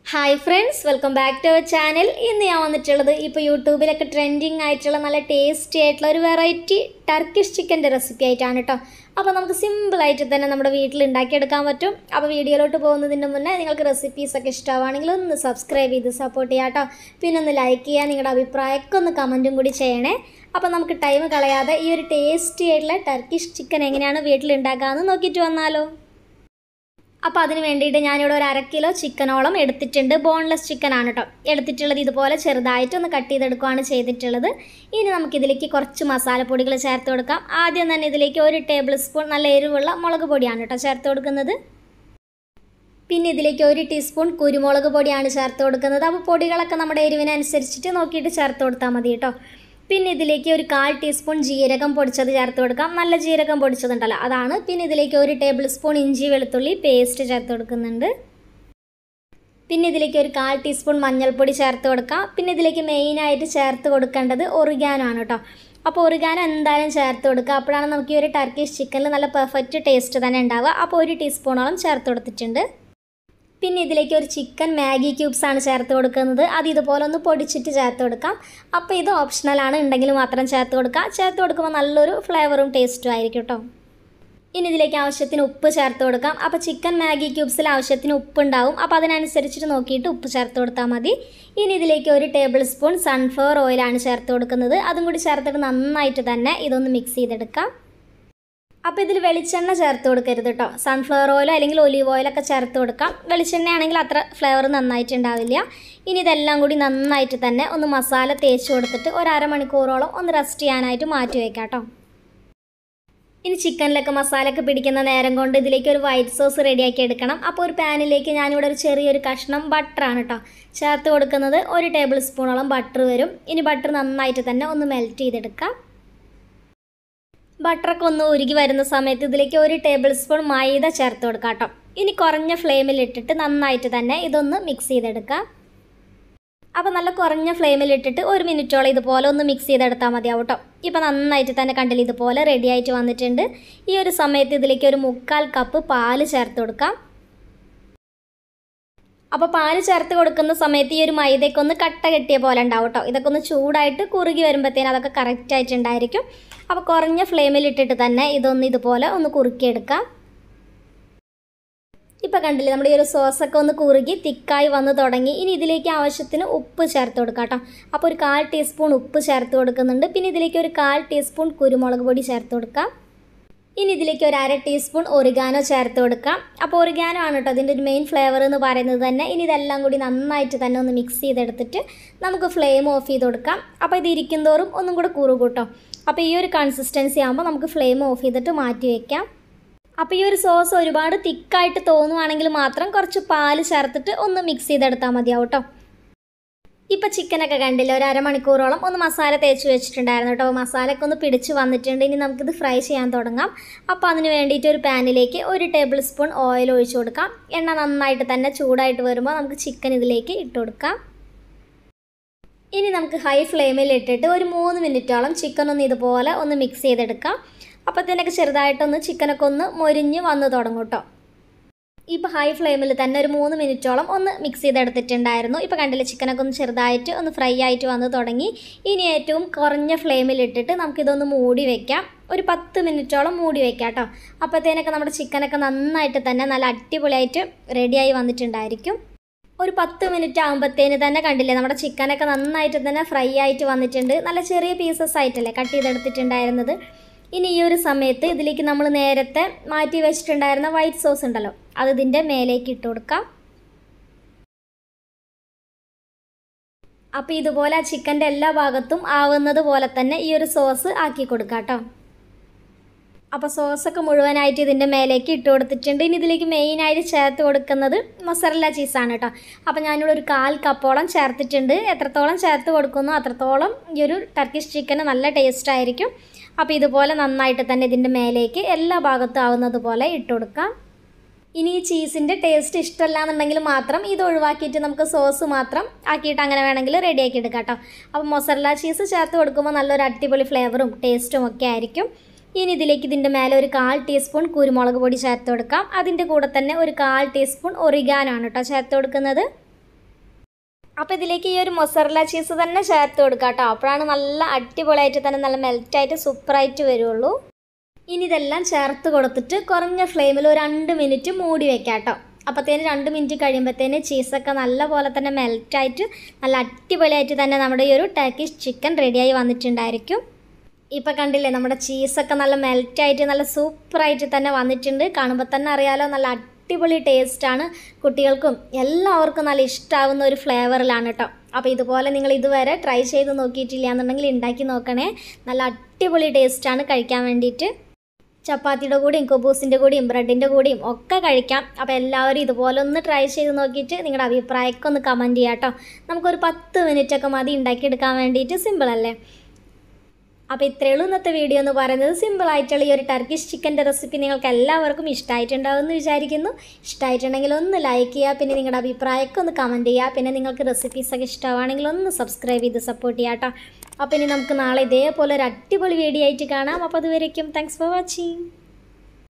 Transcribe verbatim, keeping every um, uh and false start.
Hi friends, welcome back to our channel. ഇന്ന് ഞാൻ വന്നിട്ടുള്ളത് ഇപ്പോൾ യൂട്യൂബിലൊക്കെ ട്രെൻഡിങ് ആയിട്ടുള്ള നല്ല ടേസ്റ്റി ആയിട്ടുള്ള ഒരു വെറൈറ്റി ടർക്കിഷ് ചിക്കൻ്റെ റെസിപ്പി ആയിട്ടാണ് കേട്ടോ. അപ്പോൾ നമുക്ക് സിമ്പിളായിട്ട് തന്നെ നമ്മുടെ വീട്ടിൽ ഉണ്ടാക്കിയെടുക്കാൻ പറ്റും. അപ്പോൾ വീഡിയോയിലോട്ട് പോകുന്നതിന് മുന്നേ നിങ്ങൾക്ക് റെസിപ്പീസൊക്കെ ഇഷ്ടമാണെങ്കിൽ ഒന്ന് സബ്സ്ക്രൈബ് ചെയ്ത് സപ്പോർട്ട് ചെയ്യാം കേട്ടോ. പിന്നെ ഒന്ന് ലൈക്ക് ചെയ്യുക, നിങ്ങളുടെ അഭിപ്രായമൊക്കെ ഒന്ന് കമൻറ്റും കൂടി ചെയ്യണേ. അപ്പോൾ നമുക്ക് ടൈം കളയാതെ ഈ ഒരു ടേസ്റ്റി ആയിട്ടുള്ള ടർക്കിഷ് ചിക്കൻ എങ്ങനെയാണ് വീട്ടിൽ ഉണ്ടാക്കാമെന്ന് നോക്കിയിട്ട് വന്നാലോ. അപ്പോൾ അതിന് വേണ്ടിയിട്ട് ഞാനിവിടെ ഒരു അര കിലോ ചിക്കനോളം എടുത്തിട്ടുണ്ട്. ബോൺലെസ് ചിക്കൻ ആണ് കേട്ടോ എടുത്തിട്ടുള്ളത്. ഇതുപോലെ ചെറുതായിട്ടൊന്ന് കട്ട് ചെയ്തെടുക്കുകയാണ് ചെയ്തിട്ടുള്ളത്. ഇനി നമുക്കിതിലേക്ക് കുറച്ച് മസാലപ്പൊടികൾ ചേർത്ത് കൊടുക്കാം. ആദ്യം തന്നെ ഇതിലേക്ക് ഒരു ടേബിൾ സ്പൂൺ നല്ല എരിവുള്ള മുളക് പൊടിയാണ് കേട്ടോ ചേർത്ത് കൊടുക്കുന്നത്. പിന്നെ ഇതിലേക്ക് ഒരു ടീസ്പൂൺ കുരുമുളക് പൊടിയാണ് ചേർത്ത് കൊടുക്കുന്നത്. അപ്പോൾ പൊടികളൊക്കെ നമ്മുടെ എരിവിനനുസരിച്ചിട്ട് നോക്കിയിട്ട് ചേർത്ത് കൊടുത്താൽ മതി കേട്ടോ. പിന്നെ ഇതിലേക്ക് ഒരു കാൽ ടീസ്പൂൺ ജീരകം പൊടിച്ചത് ചേർത്ത് കൊടുക്കാം. നല്ല ജീരകം പൊടിച്ചതുണ്ടല്ലോ അതാണ്. പിന്നെ ഇതിലേക്ക് ഒരു ടേബിൾ സ്പൂൺ ഇഞ്ചി വെളുത്തുള്ളി പേസ്റ്റ് ചേർത്ത് കൊടുക്കുന്നുണ്ട്. പിന്നെ ഇതിലേക്ക് ഒരു കാൽ ടീസ്പൂൺ മഞ്ഞൾപ്പൊടി ചേർത്ത് കൊടുക്കാം. പിന്നെ ഇതിലേക്ക് മെയിനായിട്ട് ചേർത്ത് കൊടുക്കേണ്ടത് ഒറിഗാനോ ആണ് കേട്ടോ. അപ്പോൾ ഒറിഗാനോ എന്തായാലും ചേർത്ത് കൊടുക്കുക. അപ്പോഴാണ് നമുക്ക് ഈ ഒരു ടർക്കിഷ് ചിക്കനിൽ നല്ല പെർഫെക്റ്റ് ടേസ്റ്റ് തന്നെ ഉണ്ടാവുക. അപ്പോൾ ഒരു ടീസ്പൂണോളം ചേർത്ത് കൊടുത്തിട്ടുണ്ട്. പിന്നെ ഇതിലേക്ക് ഒരു ചിക്കൻ മാഗി ക്യൂബ്സ് ആണ് ചേർത്ത് കൊടുക്കുന്നത്. അത് ഇതുപോലെ ഒന്ന് പൊടിച്ചിട്ട് ചേർത്ത് കൊടുക്കാം. അപ്പോൾ ഇത് ഓപ്ഷണലാണ്, ഉണ്ടെങ്കിൽ മാത്രം ചേർത്ത് കൊടുക്കുക. ചേർത്ത് കൊടുക്കുമ്പോൾ നല്ലൊരു ഫ്ലേവറും ടേസ്റ്റും ആയിരിക്കും കേട്ടോ. ഇനി ഇതിലേക്ക് ആവശ്യത്തിന് ഉപ്പ് ചേർത്ത് കൊടുക്കാം. അപ്പോൾ ചിക്കൻ മാഗി ക്യൂബ്സിൽ ആവശ്യത്തിന് ഉപ്പ് ഉണ്ടാവും. അപ്പോൾ അതിനനുസരിച്ചിട്ട് നോക്കിയിട്ട് ഉപ്പ് ചേർത്ത് കൊടുത്താൽ മതി. ഇനി ഇതിലേക്ക് ഒരു ടേബിൾ സ്പൂൺ സൺഫ്ലവർ ഓയിലാണ് ചേർത്ത് കൊടുക്കുന്നത്. അതും കൂടി ചേർത്തിട്ട് നന്നായിട്ട് തന്നെ ഇതൊന്ന് മിക്സ് ചെയ്തെടുക്കാം. അപ്പോൾ ഇതിൽ വെളിച്ചെണ്ണ ചേർത്ത് കൊടുക്കരുത് കേട്ടോ. സൺഫ്ലവർ ഓയിലോ അല്ലെങ്കിൽ ഒലീവ് ഓയിലൊക്കെ ചേർത്ത് കൊടുക്കാം. വെളിച്ചെണ്ണ ആണെങ്കിൽ അത്ര ഫ്ലേവർ നന്നായിട്ടുണ്ടാവില്ല. ഇനി ഇതെല്ലാം കൂടി നന്നായിട്ട് തന്നെ ഒന്ന് മസാല തേച്ച് കൊടുത്തിട്ട് ഒരു അരമണിക്കൂറോളം ഒന്ന് റെസ്റ്റ് ചെയ്യാനായിട്ട് മാറ്റി വയ്ക്കാം കേട്ടോ. ഇനി ചിക്കനിലൊക്കെ മസാലയൊക്കെ പിടിക്കുന്ന നേരം കൊണ്ട് ഇതിലേക്ക് ഒരു വൈറ്റ് സോസ് റെഡിയാക്കി എടുക്കണം. അപ്പോൾ ഒരു പാനിലേക്ക് ഞാനിവിടെ ഒരു ചെറിയൊരു കഷ്ണം ബട്ടറാണ് കേട്ടോ ചേർത്ത് കൊടുക്കുന്നത്. ഒരു ടേബിൾ സ്പൂണോളം ബട്ടർ വരും. ഇനി ബട്ടർ നന്നായിട്ട് തന്നെ ഒന്ന് മെൽറ്റ് ചെയ്തെടുക്കാം. ബട്ടറൊക്കെ ഒന്ന് ഉരുകി വരുന്ന സമയത്ത് ഇതിലേക്ക് ഒരു ടേബിൾ സ്പൂൺ മൈദ ചേർത്ത് കൊടുക്കാം കേട്ടോ. ഇനി കുറഞ്ഞ ഫ്ലെയിമിലിട്ടിട്ട് നന്നായിട്ട് തന്നെ ഇതൊന്ന് മിക്സ് ചെയ്തെടുക്കാം. അപ്പോൾ നല്ല കുറഞ്ഞ ഫ്ലെയിമിലിട്ടിട്ട് ഒരു മിനിറ്റോളം ഇതുപോലെ ഒന്ന് മിക്സ് ചെയ്തെടുത്താൽ മതിയാവും കേട്ടോ. ഇപ്പോൾ നന്നായിട്ട് തന്നെ കണ്ടില്ല ഇതുപോലെ റെഡി ആയിട്ട് വന്നിട്ടുണ്ട്. ഈ ഒരു സമയത്ത് ഇതിലേക്ക് ഒരു മുക്കാൽ കപ്പ് പാല് ചേർത്ത് കൊടുക്കാം. അപ്പോൾ പാല് ചേർത്ത് കൊടുക്കുന്ന സമയത്ത് ഈ ഒരു മൈദയൊക്കെ ഒന്ന് കട്ട കെട്ടിയ പോലെ ഉണ്ടാവും കേട്ടോ. ഇതൊക്കെ ഒന്ന് ചൂടായിട്ട് കുറുകി വരുമ്പോഴത്തേനും അതൊക്കെ കറക്റ്റായിട്ടുണ്ടായിരിക്കും. അപ്പോൾ കുറഞ്ഞ ഫ്ലെയിമിലിട്ടിട്ട് തന്നെ ഇതൊന്ന് ഇതുപോലെ ഒന്ന് കുറുക്കിയെടുക്കാം. ഇപ്പോൾ കണ്ടില്ലേ നമ്മുടെ ഈ ഒരു സോസൊക്കെ ഒന്ന് കുറുകി തിക്കായി വന്ന് തുടങ്ങി. ഇനി ഇതിലേക്ക് ആവശ്യത്തിന് ഉപ്പ് ചേർത്ത് കൊടുക്കാം കേട്ടോ. അപ്പോൾ ഒരു കാൽ ടീസ്പൂൺ ഉപ്പ് ചേർത്ത് കൊടുക്കുന്നുണ്ട്. പിന്നെ ഇതിലേക്ക് ഒരു കാൽ ടീസ്പൂൺ കുരുമുളക് പൊടി ചേർത്ത് കൊടുക്കാം. ഇനി ഇതിലേക്ക് ഒരു അര ടീസ്പൂൺ ഒറിഗാനോ ചേർത്ത് കൊടുക്കാം. അപ്പോൾ ഒറിഗാനോ ആണ് കേട്ടോ അതിൻ്റെ ഒരു മെയിൻ ഫ്ലേവർ എന്ന് പറയുന്നത് തന്നെ. ഇനി ഇതെല്ലാം കൂടി നന്നായിട്ട് തന്നെ ഒന്ന് മിക്സ് ചെയ്തെടുത്തിട്ട് നമുക്ക് ഫ്ലെയിം ഓഫ് ചെയ്ത് കൊടുക്കാം. അപ്പോൾ ഇത് ഇരിക്കും തോറും ഒന്നും കൂടെ കുറുകും കേട്ടോ. അപ്പോൾ ഈ ഒരു കൺസിസ്റ്റൻസി ആകുമ്പോൾ നമുക്ക് ഫ്ലെയിം ഓഫ് ചെയ്തിട്ട് മാറ്റി വയ്ക്കാം. അപ്പോൾ ഈ ഒരു സോസ് ഒരുപാട് തിക്കായിട്ട് തോന്നുവാണെങ്കിൽ മാത്രം കുറച്ച് പാല് ചേർത്തിട്ട് ഒന്ന് മിക്സ് ചെയ്തെടുത്താൽ മതിയാവും കേട്ടോ. ഇപ്പോൾ ചിക്കനൊക്കെ കണ്ടില്ല ഒരു അരമണിക്കൂറോളം ഒന്ന് മസാല തേച്ച് വെച്ചിട്ടുണ്ടായിരുന്നു കേട്ടോ. മസാലയൊക്കെ ഒന്ന് പിടിച്ച് വന്നിട്ടുണ്ട്. ഇനി നമുക്കിത് ഫ്രൈ ചെയ്യാൻ തുടങ്ങാം. അപ്പോൾ അതിന് വേണ്ടിയിട്ട് ഒരു പാനിലേക്ക് ഒരു ടേബിൾ സ്പൂൺ ഓയിൽ ഒഴിച്ച് കൊടുക്കാം. എണ്ണ നന്നായിട്ട് തന്നെ ചൂടായിട്ട് വരുമ്പോൾ നമുക്ക് ചിക്കൻ ഇതിലേക്ക് ഇട്ട് കൊടുക്കാം. ഇനി നമുക്ക് ഹൈ ഫ്ലെയിമിൽ ഇട്ടിട്ട് ഒരു മൂന്ന് മിനിറ്റോളം ചിക്കൻ ഒന്ന് ഇതുപോലെ ഒന്ന് മിക്സ് ചെയ്തെടുക്കാം. അപ്പോഴത്തേനൊക്കെ ചെറുതായിട്ടൊന്ന് ചിക്കനൊക്കെ ഒന്ന് മൊരിഞ്ഞ് വന്ന് തുടങ്ങും കേട്ടോ. ഇപ്പോൾ ഹൈ ഫ്ലെയിമിൽ തന്നെ ഒരു മൂന്ന് മിനിറ്റോളം ഒന്ന് മിക്സ് ചെയ്തെടുത്തിട്ടുണ്ടായിരുന്നു. ഇപ്പോൾ കണ്ടില്ലേ ചിക്കനൊക്കെ ഒന്ന് ചെറുതായിട്ട് ഒന്ന് ഫ്രൈ ആയിട്ട് വന്ന് തുടങ്ങി. ഇനി ഏറ്റവും കുറഞ്ഞ ഫ്ലെയിമിലിട്ടിട്ട് നമുക്കിതൊന്ന് മൂടി വയ്ക്കാം. ഒരു പത്ത് മിനിറ്റോളം മൂടി വയ്ക്കാം കേട്ടോ. അപ്പോഴത്തേനൊക്കെ നമ്മുടെ ചിക്കനൊക്കെ നന്നായിട്ട് തന്നെ നല്ല അടിപൊളിയായിട്ട് റെഡിയായി വന്നിട്ടുണ്ടായിരിക്കും. ഒരു പത്ത് മിനിറ്റ് ആകുമ്പോഴത്തേന് തന്നെ കണ്ടില്ലേ നമ്മുടെ ചിക്കനൊക്കെ നന്നായിട്ട് തന്നെ ഫ്രൈ ആയിട്ട് വന്നിട്ടുണ്ട്. നല്ല ചെറിയ പീസസ് ആയിട്ടല്ലേ കട്ട് ചെയ്തെടുത്തിട്ടുണ്ടായിരുന്നത്. ഇനി ഈ ഒരു സമയത്ത് ഇതിലേക്ക് നമ്മൾ നേരത്തെ മാറ്റി വെച്ചിട്ടുണ്ടായിരുന്ന വൈറ്റ് സോസ് ഉണ്ടല്ലോ അത് ഇതിൻ്റെ മേലേക്ക് ഇട്ട് കൊടുക്കാം. അപ്പോൾ ഇതുപോലെ ആ ചിക്കൻ്റെ എല്ലാ ഭാഗത്തും ആവുന്നത് പോലെ തന്നെ ഈ ഒരു സോസ് ആക്കി കൊടുക്കാം കേട്ടോ. അപ്പോൾ സോസൊക്കെ മുഴുവനായിട്ട് ഇതിൻ്റെ മേലേക്ക് ഇട്ട് കൊടുത്തിട്ടുണ്ട്. ഇനി ഇതിലേക്ക് മെയിനായിട്ട് ചേർത്ത് കൊടുക്കുന്നത് മൊസറല്ല ചീസാണ് കേട്ടോ. അപ്പോൾ ഞാനിവിടെ ഒരു കാൽ കപ്പോളം ചേർത്തിട്ടുണ്ട്. എത്രത്തോളം ചേർത്ത് കൊടുക്കുന്നോ അത്രത്തോളം ഈ ഒരു ടർക്കിഷ് ചിക്കന് നല്ല ടേസ്റ്റ് ആയിരിക്കും. അപ്പോൾ ഇതുപോലെ നന്നായിട്ട് തന്നെ ഇതിൻ്റെ മേലേക്ക് എല്ലാ ഭാഗത്തും ആവുന്നത് പോലെ ഇട്ട് കൊടുക്കാം. ഇനി ഈ ചീസിൻ്റെ ടേസ്റ്റ് ഇഷ്ടമല്ല എന്നുണ്ടെങ്കിൽ മാത്രം ഇത് ഒഴിവാക്കിയിട്ട് നമുക്ക് സോസ് മാത്രം ആക്കിയിട്ട് അങ്ങനെ വേണമെങ്കിൽ റെഡിയാക്കി എടുക്കാം കേട്ടോ. അപ്പോൾ മൊസറല്ല ചീസ് ചേർത്ത് കൊടുക്കുമ്പോൾ നല്ലൊരു അടിപൊളി ഫ്ലേവറും ടേസ്റ്റും ഒക്കെ ആയിരിക്കും. ഇനി ഇതിലേക്ക് ഇതിൻ്റെ മേലെ ഒരു കാൽ ടീസ്പൂൺ കുരുമുളക് പൊടി ചേർത്ത് കൊടുക്കാം. അതിൻ്റെ കൂടെ തന്നെ ഒരു കാൽ ടീസ്പൂൺ ഒറിഗാനോ ആണ് കേട്ടോ ചേർത്ത് കൊടുക്കുന്നത്. അപ്പോൾ ഇതിലേക്ക് ഈ ഒരു മൊസറല്ല ചീസ് തന്നെ ചേർത്ത് കൊടുക്കുക കേട്ടോ. അപ്പോഴാണ് നല്ല അടിപൊളിയായിട്ട് തന്നെ നല്ല മെൽറ്റായിട്ട് സൂപ്പറായിട്ട് വരുള്ളൂ. ഇനി ഇതെല്ലാം ചേർത്ത് കൊടുത്തിട്ട് കുറഞ്ഞ ഫ്ലെയിമിൽ ഒരു രണ്ട് മിനിറ്റ് മൂടി വെക്കാം കേട്ടോ. അപ്പോഴത്തേന് രണ്ട് മിനിറ്റ് കഴിയുമ്പോഴത്തേന് ചീസൊക്കെ നല്ല പോലെ തന്നെ മെൽറ്റായിട്ട് നല്ല അടിപൊളിയായിട്ട് തന്നെ നമ്മുടെ ഈ ഒരു ടർക്കിഷ് ചിക്കൻ റെഡിയായി വന്നിട്ടുണ്ടായിരിക്കും. ഇപ്പോൾ കണ്ടില്ലേ നമ്മുടെ ചീസൊക്കെ നല്ല മെൽറ്റായിട്ട് നല്ല സൂപ്പറായിട്ട് തന്നെ വന്നിട്ടുണ്ട്. കാണുമ്പോൾ തന്നെ അറിയാലോ നല്ല അടിപൊളി ടേസ്റ്റാണ്. കുട്ടികൾക്കും എല്ലാവർക്കും നല്ല ഇഷ്ടമാവുന്ന ഒരു ഫ്ലേവറിലാണ് കേട്ടോ. അപ്പോൾ ഇതുപോലെ നിങ്ങൾ ഇതുവരെ ട്രൈ ചെയ്ത് നോക്കിയിട്ടില്ല എന്നുണ്ടെങ്കിൽ ഉണ്ടാക്കി നോക്കണേ. നല്ല അടിപൊളി ടേസ്റ്റാണ് കഴിക്കാൻ വേണ്ടിയിട്ട്. ചപ്പാത്തിയുടെ കൂടെയും കുബൂസിൻ്റെ കൂടെയും ബ്രെഡിൻ്റെ കൂടെയും ഒക്കെ കഴിക്കാം. അപ്പോൾ എല്ലാവരും ഇതുപോലെ ഒന്ന് ട്രൈ ചെയ്ത് നോക്കിയിട്ട് നിങ്ങളുടെ അഭിപ്രായമൊക്കെ ഒന്ന് കമൻറ്റ് ചെയ്യാം കേട്ടോ. നമുക്കൊരു പത്ത് മിനിറ്റൊക്കെ മതി ഉണ്ടാക്കിയെടുക്കാൻ വേണ്ടിയിട്ട്. സിമ്പിളല്ലേ? അപ്പോൾ ഇത്രയേ ഉള്ളൂ ഇന്നത്തെ വീഡിയോ എന്ന് പറയുന്നത്. സിമ്പിളായിട്ടുള്ള ഈ ഒരു ടർക്കിഷ് ചിക്കൻ്റെ റെസിപ്പി നിങ്ങൾക്ക് എല്ലാവർക്കും ഇഷ്ടമായിട്ടുണ്ടാവുമെന്ന് വിചാരിക്കുന്നു. ഇഷ്ടമായിട്ടുണ്ടെങ്കിൽ ഒന്ന് ലൈക്ക് ചെയ്യുക, പിന്നെ നിങ്ങളുടെ അഭിപ്രായമൊക്കെ ഒന്ന് കമൻറ്റ് ചെയ്യുക. പിന്നെ നിങ്ങൾക്ക് റെസിപ്പീസൊക്കെ ഇഷ്ടമാണെങ്കിൽ ഒന്ന് സബ്സ്ക്രൈബ് ചെയ്ത് സപ്പോർട്ട് ചെയ്യാം കേട്ടോ. അപ്പോൾ ഇനി നമുക്ക് നാളെ ഇതേപോലെ ഒരു അടിപൊളി വീഡിയോ ആയിട്ട് കാണാം. അപ്പോൾ അതുവരേക്കും താങ്ക്സ് ഫോർ വാച്ചിങ്.